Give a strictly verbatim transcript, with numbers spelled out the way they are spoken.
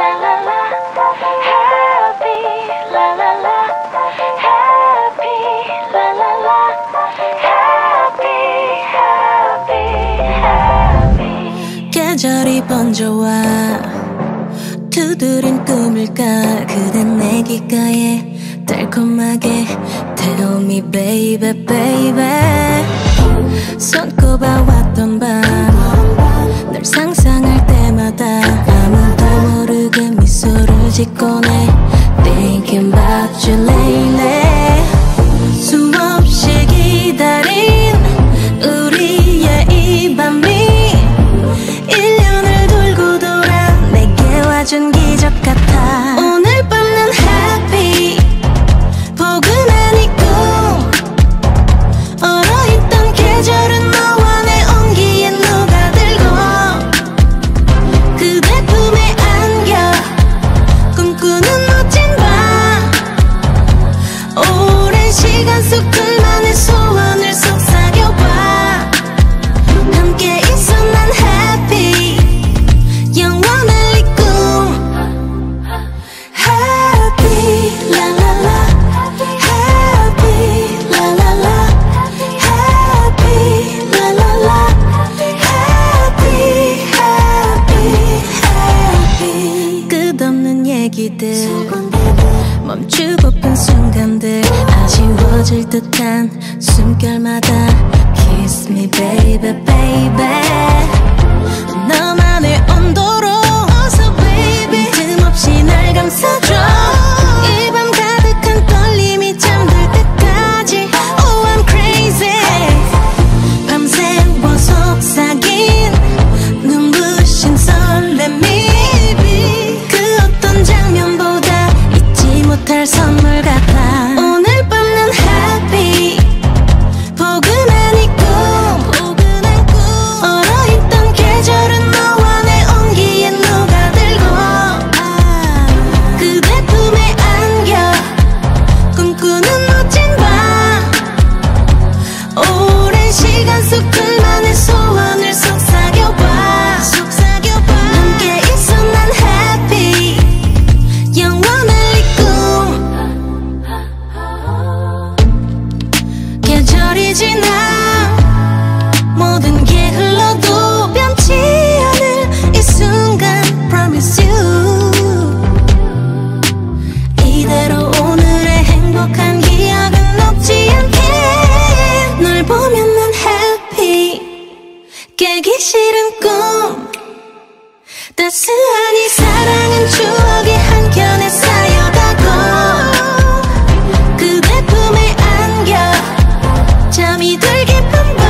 계절이 번져와 두드린 꿈일까 그댄 내 귓가에 달콤하게 Tell me baby baby 손꼽아왔던 밤 널 상상할 때마다 아무도 모르게 미소를 짓곤 해 Thinking about you lately 수없이 기다린 우리의 이 밤이 일 년을 돌고 돌아 내게 와준 기적 같아 오늘 밤 난 happy 포근한 이 꿈 얼어있던 계절은 너와 내 온기에 녹아들고 그대 품에 안겨 꿈꾸는 멋진 밤 오랜 시간 속 둘만의 소원을 속삭여봐 함께 있어 난 happy 영원할 이 꿈 Happy la la la Happy la la la Happy la la la Happy happy happy 끝없는 얘기들 멈추고픈 순간들 아쉬워질 듯한 숨결마다 Kiss me baby baby 너만의 온도로 어서 baby 틈없이 날 감싸줘 이 밤 가득한 떨림이 잠들 때까지 Oh I'm crazy 밤새워 속삭인 눈부신 설렘이 그 어떤 장면보다 잊지 못할 선물 같아 오늘 밤 난 happy 포근한 이 꿈 얼어있던 계절은 너와 내 온기에 녹아들고 그대 품에 안겨 꿈꾸는 멋진 밤 오랜 시간 속 둘만의 소원을 속삭여봐 함께 있어 난 happy 영원할 이 꿈 계절이 지나 모든 게 흘러도 변치 않을 이 순간 Promise you 이대로 오늘의 행복한 기억은 녹지 않게 널 보면 난 happy 깨기 싫은 꿈 따스한 이 사랑은 추억의 한켠에 쌓여가고 그대 품에 안겨 잠이 들 깊은 밤